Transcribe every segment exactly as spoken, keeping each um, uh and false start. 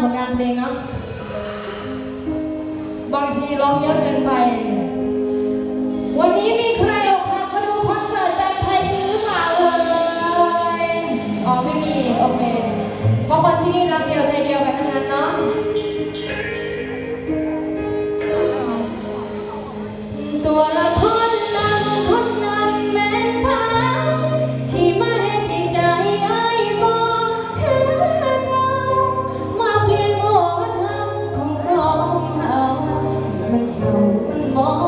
ผลงานเพลงเนาะบางทีร้องเยอะเกินไปวันนี้มีใครออกมามาดูคอนเสิร์ตแบบไทยหรือเปล่าเอ่ยอ๋อไม่มีโอเคเพราะคนที่นี่รักเดียวใจเดียวกันทั้งนั้นเนาะตัวละครนำคนนั้นแม่นพาที่มาเห็นในใจไอ้บอกคือเรามาเปลี่ยนโมทำของสองเรามันเศร้ามันมอง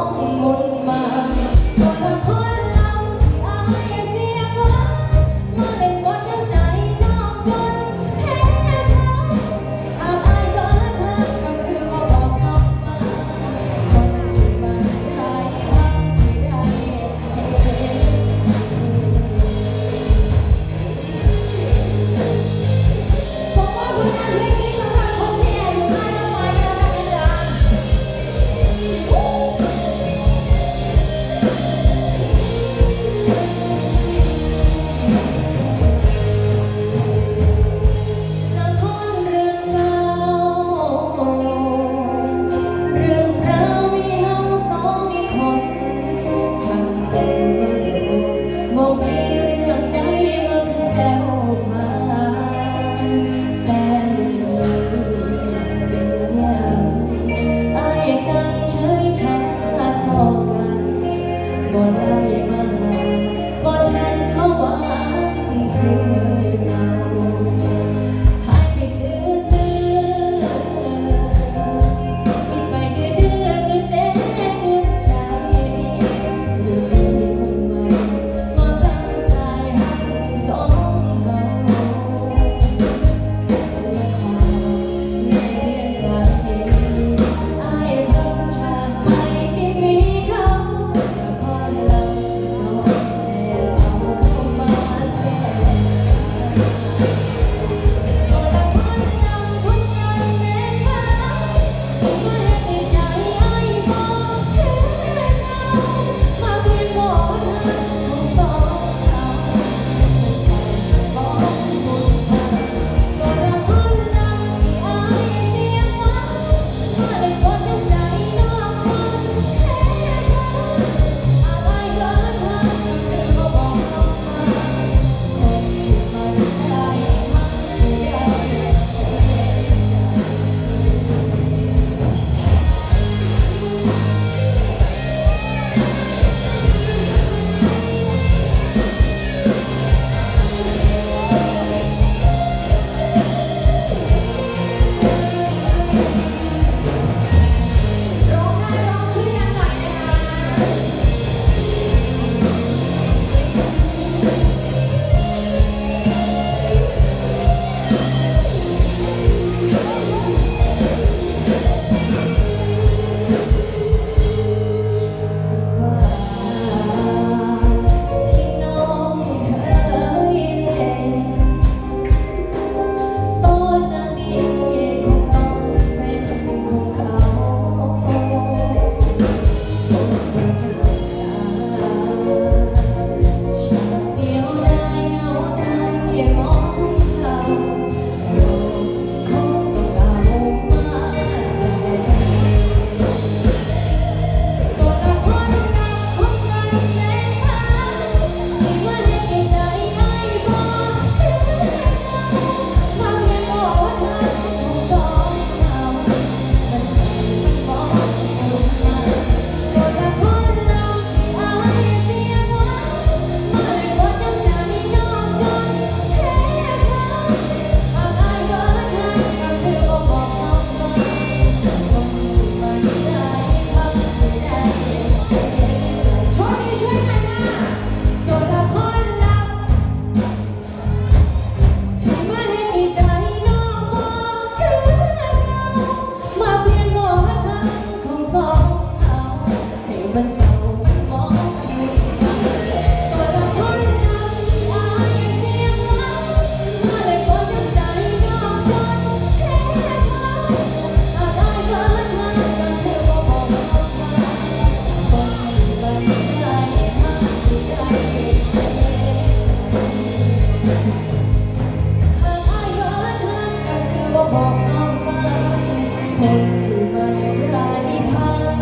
มันจะได้พัง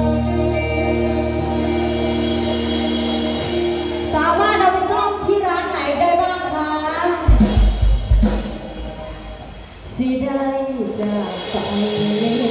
สามารถเอาไปซ่อมที่ร้านไหนได้บ้างคะสิได้จากไป